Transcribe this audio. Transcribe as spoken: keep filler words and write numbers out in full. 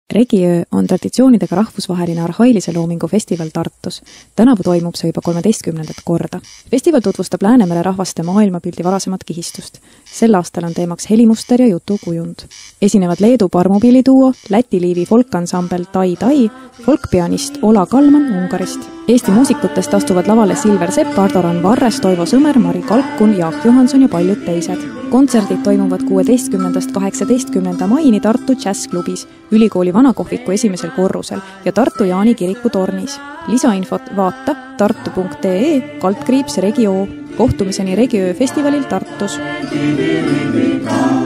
Regiöö on traditsioonidega rahvusvaheline arhailise loomingu festival Tartus. Tänavu toimub see juba kolmeteistkümnendat korda. Festival tutvustab Läänemere rahvaste maailmapildi varasemat kihistust. Sel aastal on teemaks helimuster ja jutukujund. Esinevad Leedu parmupilliduo, Läti liivi folkansambel Tai Tai, folkpianist Ola Kalman Ungarist. Eesti muusikutest astuvad lavale Silver Sepp, Ardoran Varres, Toivo Sõmer, Mari Kalkun, Jaak Johanson ja paljud teised. Kontserdid toimuvad kuueteistkümnendast kaheksateistkümnenda maini Tartu Jazzklubis, ülikooli vanakohviku esimesel korrusel ja Tartu Jaani kiriku tornis. Lisainfot vaata tartu punkt ee kaldkriips Regio. Kohtumiseni Regiöö festivalil Tartus.